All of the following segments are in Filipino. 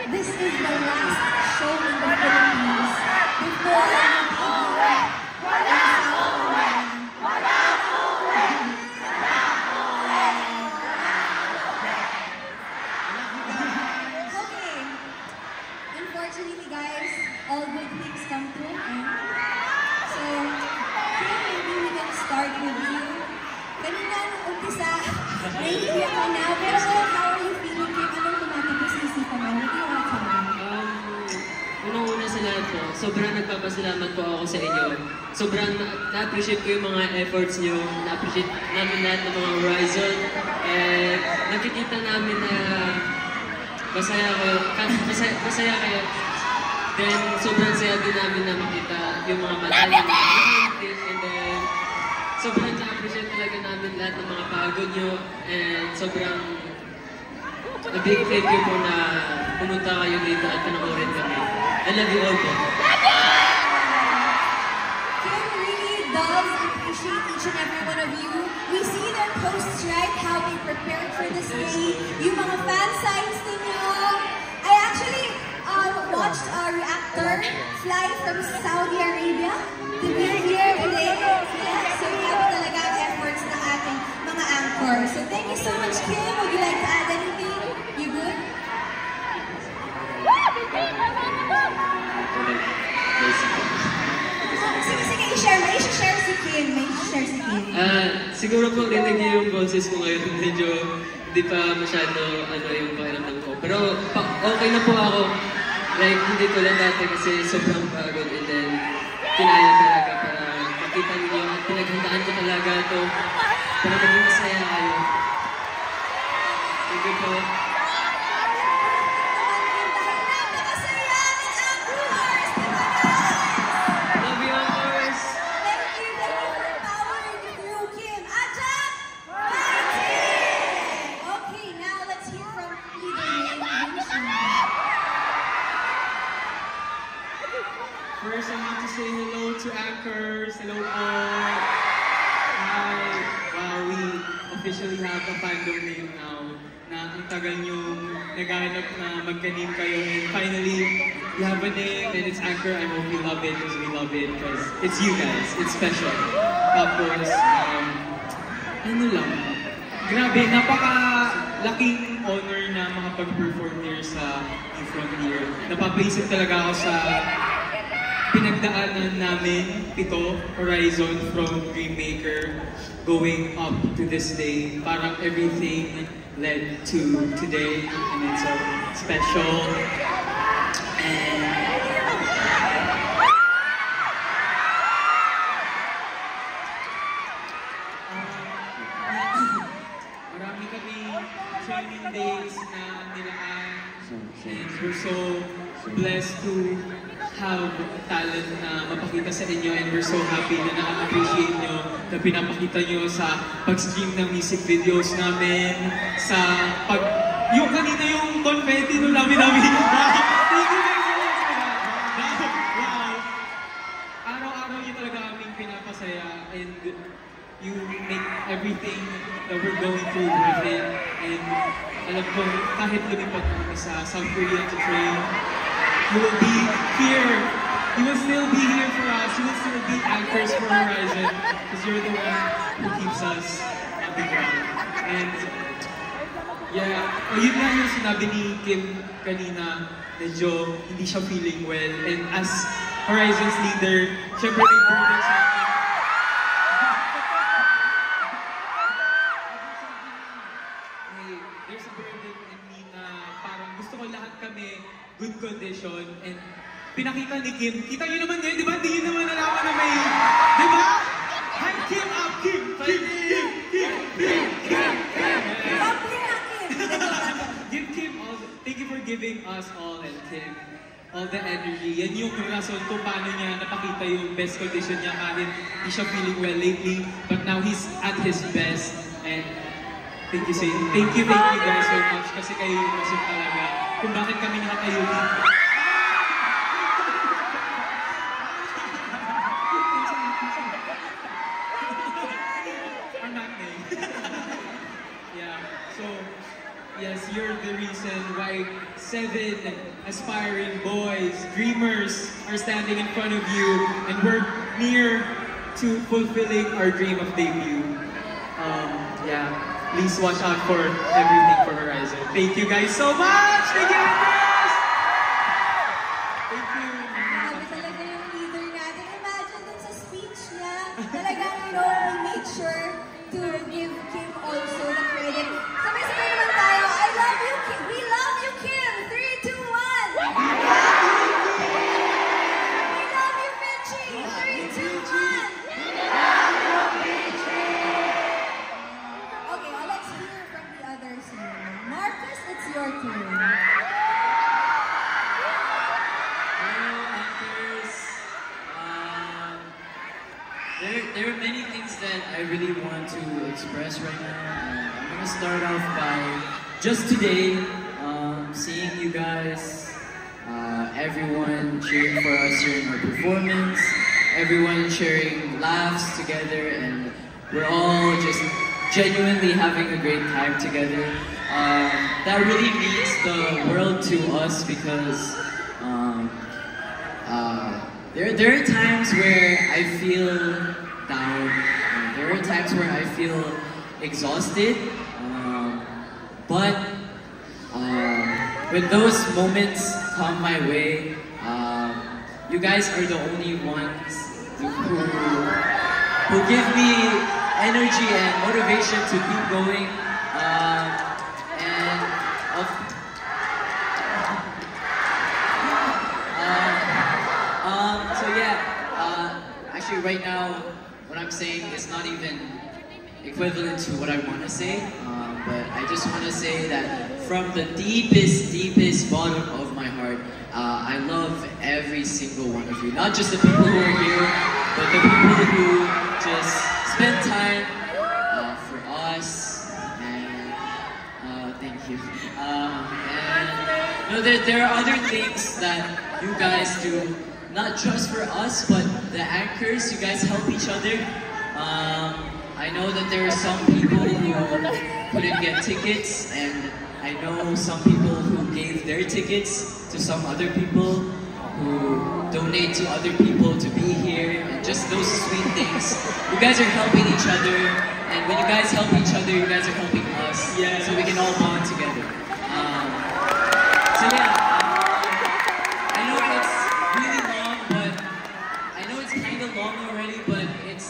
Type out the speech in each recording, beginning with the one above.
this is the last show in the Philippines before the Okay. Unfortunately, guys, all good things come to an end. So, maybe we can start with you. Kanina nung umpisa, naiiyak ka na, pero how are you feeling? Anong tumatagos sa isipan mo? What do you want to tell me? Unang-una sa lahat po, sobrang nagpapasalamat po ako sa inyo. Sobrang na-appreciate ko yung mga efforts nyo, na-appreciate namin lahat ng mga Horizon. Nakikita namin na masaya kayo. Then, sobrang saya din namin na makita yung mga madali na nakikita. And then, sobrang na-appreciate talaga namin lahat ng mga pagod nyo. And sobrang a big thank you po na pumunta kayo dito at panoorin kami. I love you all po. Kim really does appreciate each and every one of you. We see their posts, right? How they prepared for this day. Yung mga fan signs ninyo. I actually watched a reactor fly from Saudi Arabia to be here today. Yeah, so we have talaga ang efforts ng ating mga anchors. So thank you so much, Kim. Would you like to add anything? You good? Sige, i-share mo. I-share si Kim. Siguro po rinig niyo yung boses ko ngayon. Medyo hindi pa masyado yung pakiramdam ko. Pero okay na po ako. Like, hindi ko lang dati kasi sobrang pagod. And then, kinaya talaga para makita niyo at pinaghandaan ko talaga ito para maging masaya kayo. Thank you po. First, I want to say hello to anchors. Hello po. Hi. Wow, we officially have a fandom name now. Na ang tagal niyong naghahanap na magka-name kayo. And finally, you have a name and it's Anchor. I hope you love it because we love it because it's you guys. It's special. Tapos, ano lang. Grabe, napaka-laking honor na makapag-perform here sa E-Frontier. Napapaisip talaga ako sa pinagdaanan namin, ito, Horizon, from Dreammaker, going up to this day. Parang everything led to today, and it's so special. And marami kami training days na nilaan, and we're so blessed to have talent na mapakita sa inyo, and we're so happy na na-appreciate nyo na pinapakita nyo sa pag-stream ng music videos namin, sa yung kanina yung confetti nung namin. Thank you very much! Wow! Araw-araw nyo talaga aming pinapasaya, and you make everything that we're going through worth it. And alam ko, kahit lumipat kami sa South Korea to train, you will be here. You will still be here for us. You will still be anchors for Horizon because you're the one who keeps us on the ground. And yeah, yun nga yung sinabi ni Kim kanina, medyo hindi siya feeling well. And as Horizon's leader, syempre may burden sa akin. There's a burden in me na parang gusto ko lahat kami good condition, and pinakita ni Kim, kita nyo naman ngayon, di ba? Hindi nyo naman nalaman na may, di ba? Hand Kim up, Kim! Kim! Give Kim all, thank you for giving us all, and Kim, all the energy. Yan yung rason kung paano niya napakita yung best condition niya kahit hindi siya feeling well lately, but now he's at his best, and thank you guys so much kasi kayo yung rason talaga kung bakit kami nakatayo dito. I'm not name. Yeah, so yes, you're the reason why 7 aspiring boys, dreamers, are standing in front of you, and we're near to fulfilling our dream of debut. Yeah, please watch out for everything for Horizon. Thank you guys so much! Thank you, Andres! Thank you. Grabe talaga yung leader natin. Imagine dun sa speech niya, talagang, he made sure to give Kim also the credit. Sabay-sabay naman tayo. I love you, Kim. We love you, Kim. 3, 2, 1. We love you, Mitchie. 3, 2, 1. Okay, well, let's hear from the others now. Marcus, it's your turn. Hello, anchors. There are many things that I really want to express right now. I'm gonna start off by just today, seeing you guys, everyone cheering for us during our performance, everyone sharing laughs together, and we're all just genuinely having a great time together. That really means the world to us because there are times where I feel down. There are times where I feel exhausted. But when those moments come my way, you guys are the only ones who give me energy and motivation to keep going. Actually, right now, what I'm saying is not even equivalent to what I want to say, but I just want to say that from the deepest bottom of my heart, I love every single one of you. Not just the people who are here, but the people who just spend time for us, and thank you. And there are other things that you guys do, not just for us, but the anchors. You guys help each other. I know that there are some people who couldn't get tickets, and I know some people who gave their tickets to some other people, who donate to other people to be here, and just those sweet things. You guys are helping each other, and when you guys help each other, you guys are helping us, so we can all bond together. So yeah, I know it's really long, but I know it's kind of long already, but it's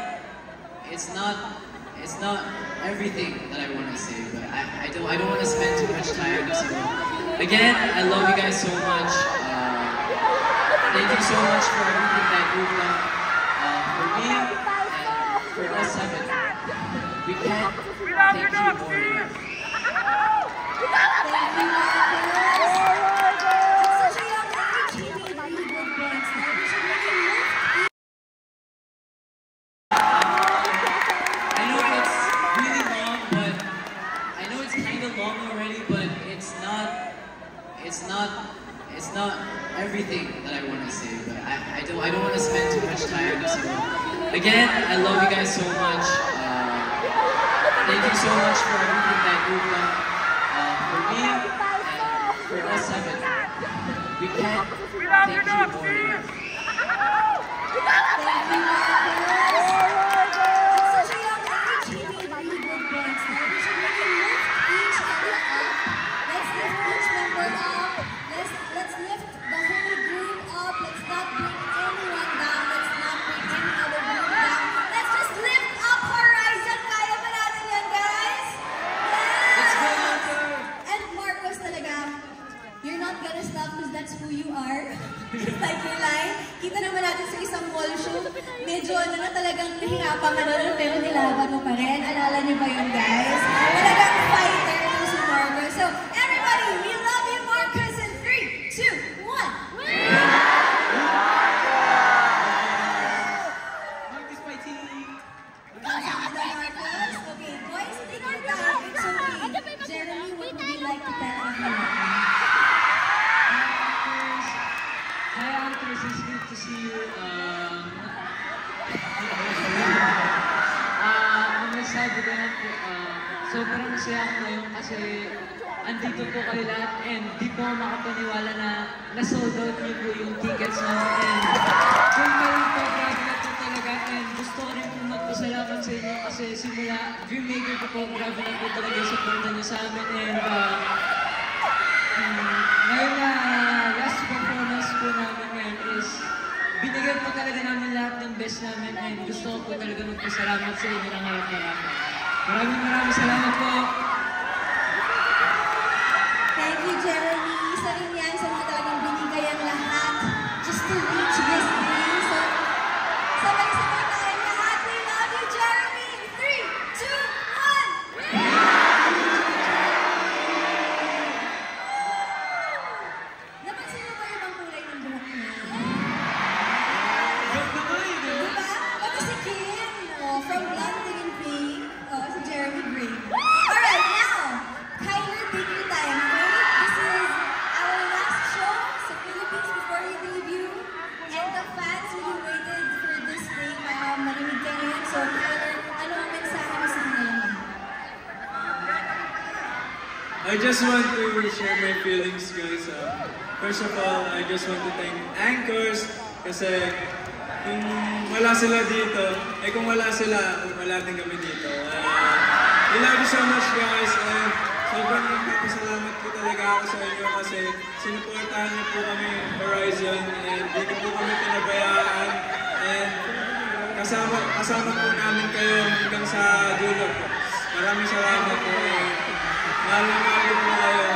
not everything that I want to say, but I don't want to spend too much time. So again, I love you guys so much. Thank you so much for everything that you've done for me and for us seven. We can't thank you more enough. Thank you, Marcus. At such a young age, he made really good points. Now, we should really lift I know it's really long, but I know it's kind of long already, but it's not everything that I want to say, but I don't want to spend too much time. So again, I love you guys so much. Thank you so much for everything that you've done for me and for us seven. We can't thank you more enough. Thank you, Marcus. At such a young age, he made really good points. Now, we should really lift each other up. Let's lift each member up. Let's lift the whole group up. Let's not bring anyone down. Let's not bring any other group down. Let's just lift up Horizon. Kaya ba natin yan, guys? Let's go, Yes! Anchor! And Marcos talaga, you're not gonna stop because that's who you are. Just like your line. Kita naman natin sa isang mall show, medyo na talagang nahinga pa nga pero nilaban mo pa rin. Alala niyo ba yun, guys? Talagang fighter to si Marcos. So, everybody, we love you, Marcos, in 3, 2, 1. Marcus fighting! Marcos. Okay, boys, take your time. It's okay. Jeremy, what would you like to tell everyone? Hi, anchors. It's good to see you. Ang masabi ko lang po, sobrang saya ko ngayon kasi andito po kayo lahat and di po ako makapaniwala na na-sold out niyo po yung tickets namin. And kung kayo po, grabe na po talaga and gusto ko rin po magpasalamat sa inyo kasi simula Dreammaker po, grabe na po talaga yung supportan niyo sa amin and ngayon na last performance po namin ngayon is binigyan po talaga namin lahat ng best namin and gusto ko po talaga magpasalamat sa inyo ng harap-harap. Maraming salamat po. Thank you, Jeremy. Isa rin yan sa mga talagang binigay ang lahat just to reach this day. So, sabay-sabay tayo lahat. We love you, Jeremy. 3, 2, 1. Napansin mo ba yung bang kulay ng buhok niya? Diba? Ito si Kim. Oh, from blonde in pink. Oh, si Jeremy Gray. Alright, now, Kyler, take your time, okay? This is our last show sa Philippines before we debut. And the fans really waited for this day para marinig kayo. So, Kyler, ano ang mensahe mo sa kanila? I just want to share my feelings, guys. First of all, I just want to thank Anchors kasi kung wala sila dito, kung wala sila, wala din kami dito. We love you so much, guys. And sobrang nagpapasalamat po talaga ako sa inyo kasi sinuportahan niyo po kami Horizon and dito po kami pinabayaan and kasama po namin kayo hanggang sa dulo po. Maraming salamat po. Mahal na mahal po kayo.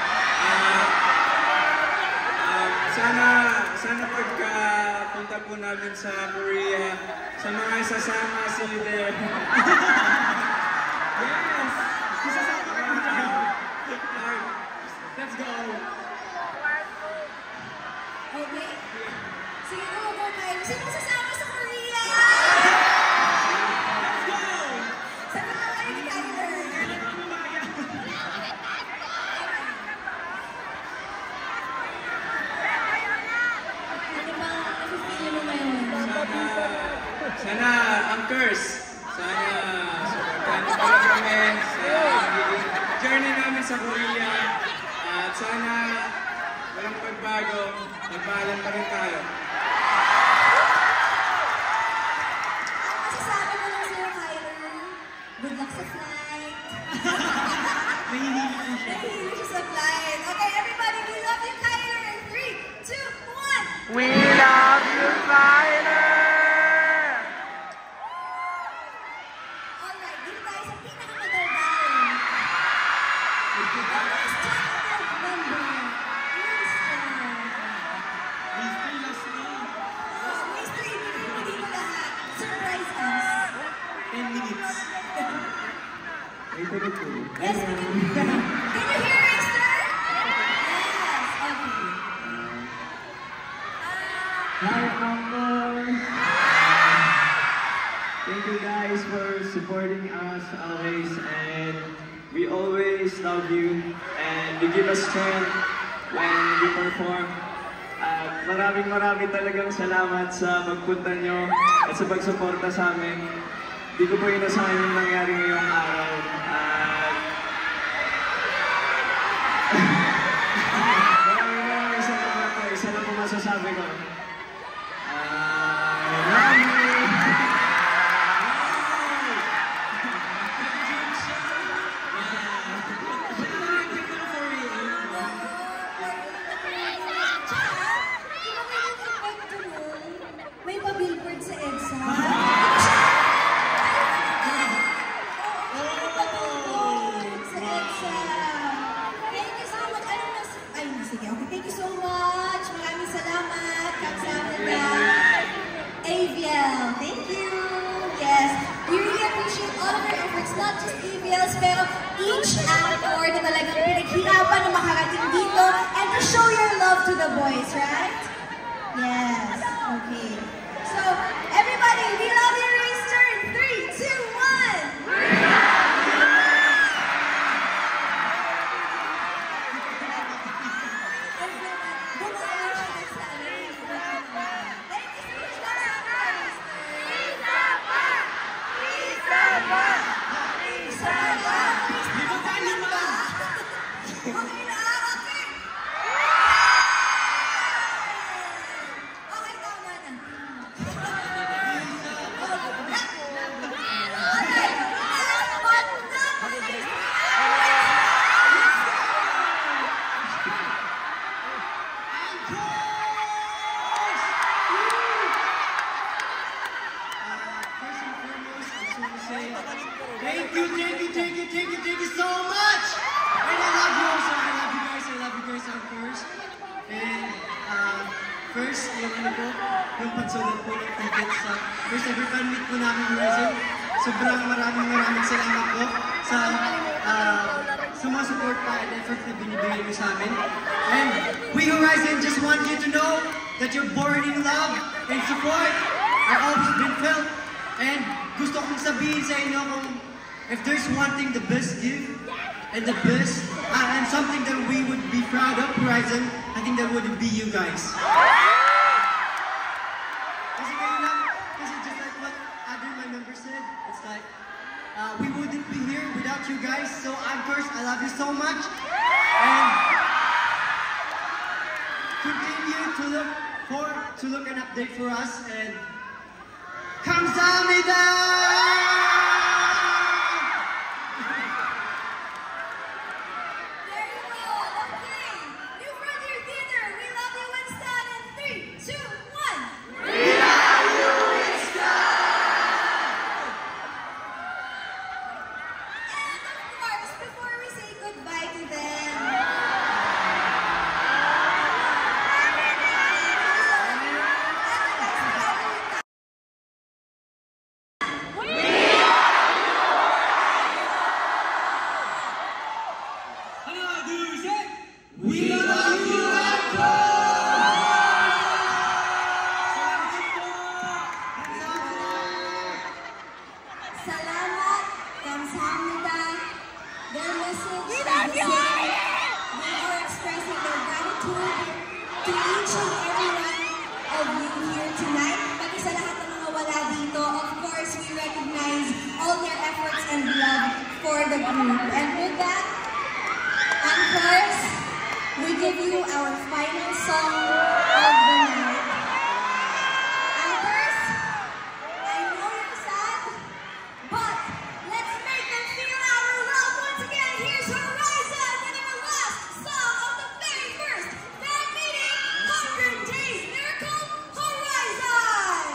Sana pagka-punta po namin sa Korea, sa mga isasama see you there. Yes! Isasama ka na. Let's go! Okay? Sige, go, Kyler. Sino sasama sa Korea? Let's go! Sagot na kayo ni Kyler. Ano bang nafe-feel mo ngayon? Sana, Anchors, sana supportahan niyo pa rin kami sa magiging journey namin sa Korea. At sana walang pagbago, magbahalan pa rin tayo. Masasabi ko lang sa'yo, Kyler. Good luck sa flight. Nahihili ko siya. Nahihilo siya sa flight. Okay, everybody, we love you, Kyler. In 3, 2, 1. We love you, Tyler! Alright, dito tayo sa pinakamadaldal. The most talkative member, Mr. Mr. Ibigay mo dito lahat. Surprise us. 10 minutes. Yes, we can hear you. Can you hear us, sir? Yes, okay. Hi, Uncle! Thank you guys for supporting us always and we always love you and you give us strength when we perform. At maraming talagang salamat sa pagpunta nyo at sa pagsuporta sa amin. Hindi ko po inasahan yung nangyari ngayong araw. At maraming salamat po. Isa lang po masasabi ko. I love you! May pa-billboard sa EDSA. Sa EDSA. Thank you so much. Ay, sige. Okay, thank you so much. Maraming salamat. Kamsahamnida. AVL. Thank you. Yes. We really appreciate all of your efforts. Not just AVLs, pero each actor na talagang pinaghirapan na makarating dito and to show your love to the boys, right? Yes. Okay. So, everybody, we love you, Rooster. In 3, 2, 1. first, yung pagsulat po ng tickets sa first ever fan meet po namin Horizon. Sobrang maraming salamat po sa mga support and effort na binibigay mo sa amin. And we Horizon just want you to know that your burning love and support are always been felt. And gusto kong sabihin sa inyo kung if there's one thing the best give and the best and something that we would be proud of Horizon, I think that would be you guys. Kasi kayo lang, kasi just like what other my members said, it's like we wouldn't be here without you guys. So first, I love you so much. And continue to look and update for us. And 감사합니다! There you go. Okay. New Frontier Theater. We love you, Winston. And 3, 2, 1. We love you, Winston. And of course, before we say goodbye to them, We love you, salamat, kamsahamnida. Their message is the same. They are expressing their gratitude to each and every one of you here tonight. Pati sa lahat ng mga wala dito, of course, we recognize all their efforts and love for the group. And with that, anchors, we give you our final song of the night. Anchors, I know you're sad, but let's make them feel our love once again. Here's Horizon with our last song of the very first fan meeting, 100 Days Miracle Horizon!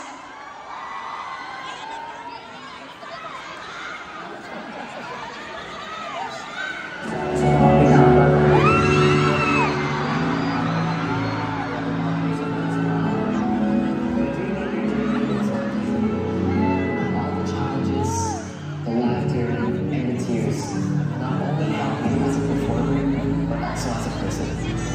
All the challenges, the laughter, and the tears, not only help me as a performer, but also as a person.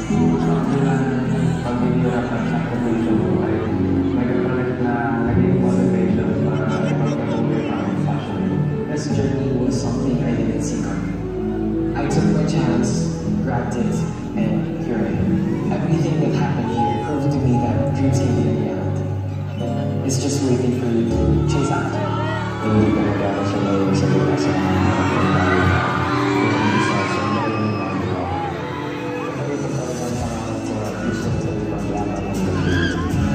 Pag-hirap at sacrifice mo ay nagkapalit na naging motivation para magpatuloy ang passion. This journey was something I didn't see coming. I took my chance, grabbed it, and here I am. Everything that happened here proved to me that dreams can be a reality. It's just waiting for you to chase after. Hindi ka nagkakasalay sa mga sa mga pagkakas. Hindi isa sa mga nagagawa. Ito talagang pangalan ko at gusto ko sa ibang laban ng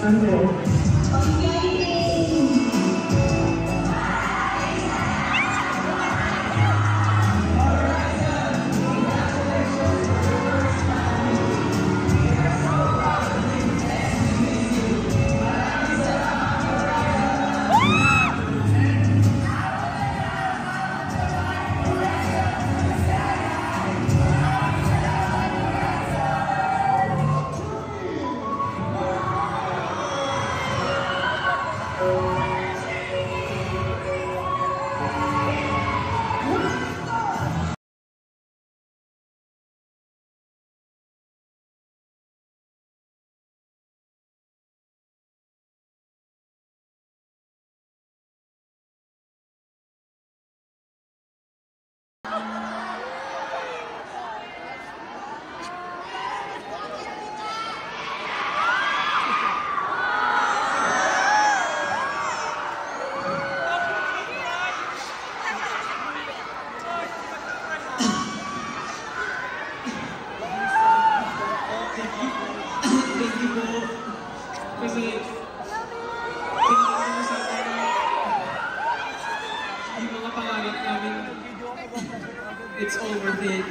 Kasi, tingnan mo sa akin na yung mga pangarap namin, it's all worth it.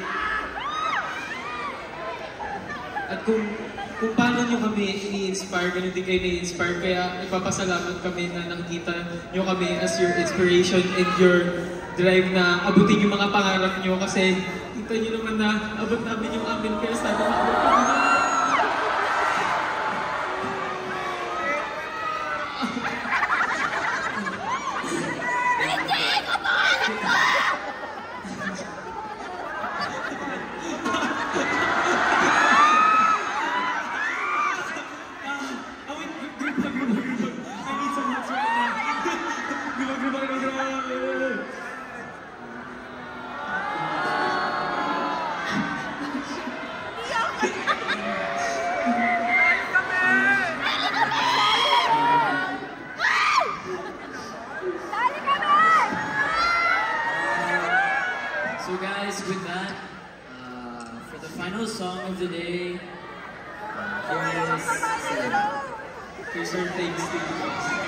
At kung paano nyo kami ini-inspire, ganun din kayo ni-inspire, kaya ipapasalamat kami na nakikita nyo kami as your inspiration and your drive na abutin yung mga pangarap nyo kasi kita nyo naman na abot namin yung amin, kaya sana maabot kami. So guys, with that, for the final song of the day, Here's our thanks to you guys.